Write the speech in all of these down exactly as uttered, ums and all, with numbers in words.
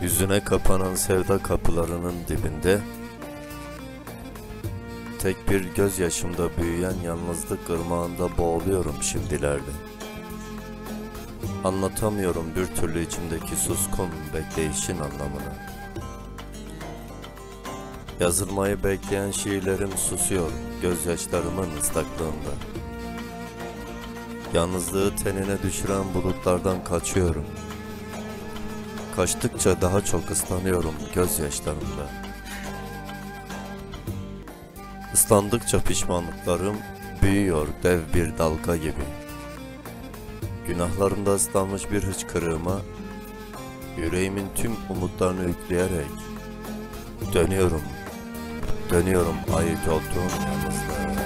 Yüzüne kapanan sevda kapılarının dibinde, tek bir gözyaşımda büyüyen yalnızlık ırmağında boğuluyorum şimdilerde. Anlatamıyorum bir türlü içimdeki suskun bekleyişin anlamını. Yazılmayı bekleyen şiirlerim susuyor gözyaşlarımın ıslaklığında. Yalnızlığı tenine düşüren bulutlardan kaçıyorum. Kaçtıkça daha çok ıslanıyorum gözyaşlarımda. Islandıkça pişmanlıklarım büyüyor dev bir dalga gibi. Günahlarımda ıslanmış bir hıçkırığıma, yüreğimin tüm umutlarını yükleyerek dönüyorum, dönüyorum ait olduğum yalnızlığa.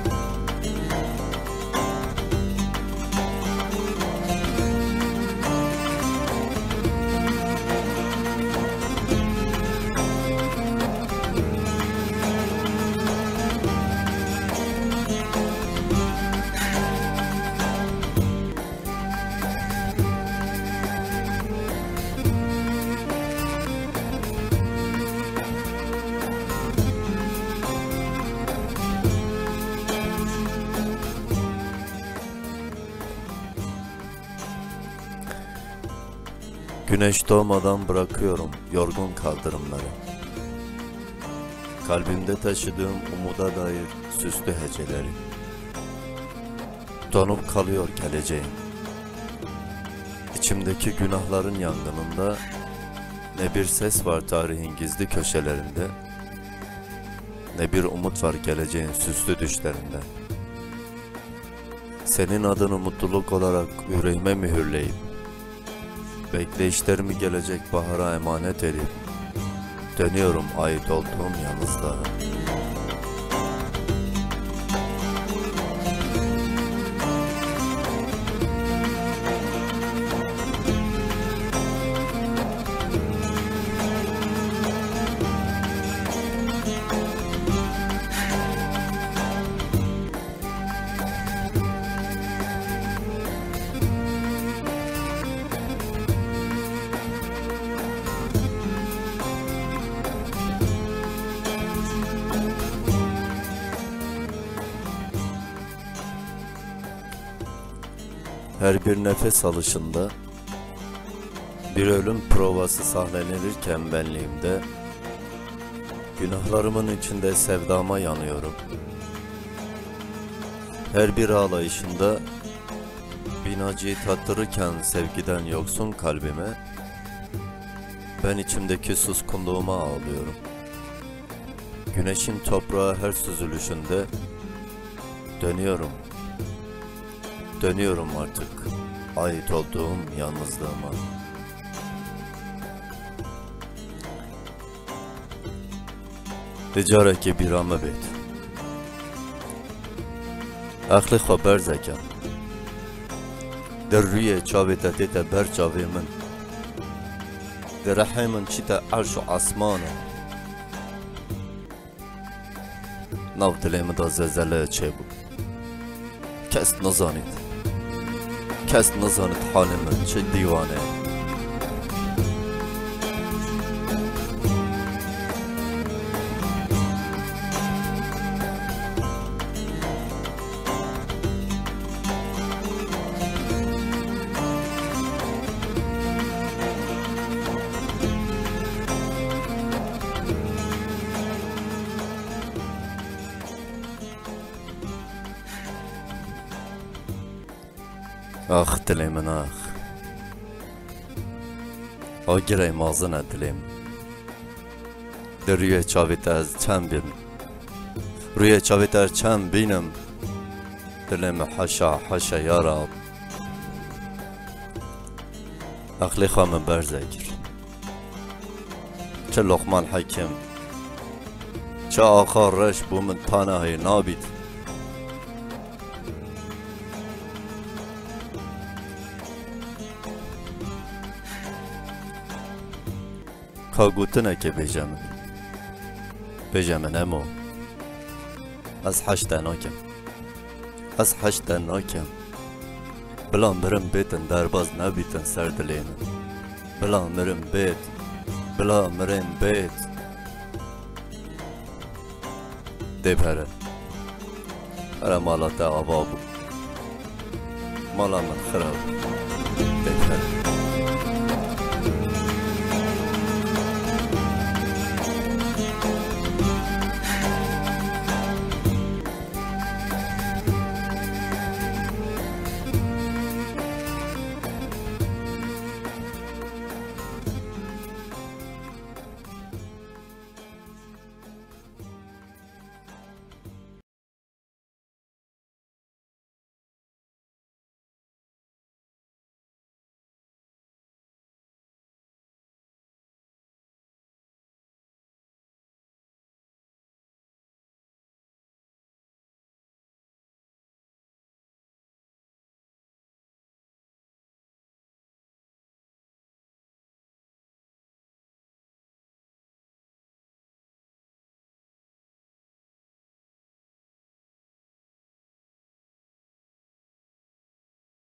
Güneş doğmadan bırakıyorum yorgun kaldırımları. Kalbimde taşıdığım umuda dair süslü heceleri. Donup kalıyor geleceğim. İçimdeki günahların yangınında ne bir ses var tarihin gizli köşelerinde, ne bir umut var geleceğin süslü düşlerinde. Senin adını mutluluk olarak yüreğime mühürleyip, bekleyişlerimi gelecek bahara emanet edip dönüyorum ait olduğum yalnızlığa. Her bir nefes alışında bir ölüm provası sahnelenirken benliğimde, günahlarımın içinde sevdama yanıyorum. Her bir ağlayışında bin acıyı tattırırken sevgiden yoksun kalbime, ben içimdeki suskunluğuma ağlıyorum. Güneşin toprağa her süzülüşünde dönüyorum. Dönüyorum artık ait olduğum yalnızlığıma. Ticareki bir amebet. Aklı haber zekan. Der rüye çavete tete ber çavimin. Der rahimin çite arş u asmanı. Nav dilemi da zezele çebu. Kes nazanit. Kes nazanit halimin çe divane. Ah dilemin ah. O gireyim ağzına dileğim. De rüye çavit az çem bin. Rüye çavit az çem binim. Dilemi haşa haşa ya Rab. Akli xamın berzekir. Çe Lokman Hakim. Çe akar reş bu min panahi nabit. Kagutuna ke bejamin, bejamin emo. Az haşta nakem, az haşta nakem. Bilan mirim betin derbaz nabitin ser dilemin. Bilan mirim bet بلا مرین بیت دی بره هر مالا تا آبا بود مالا من خراب دی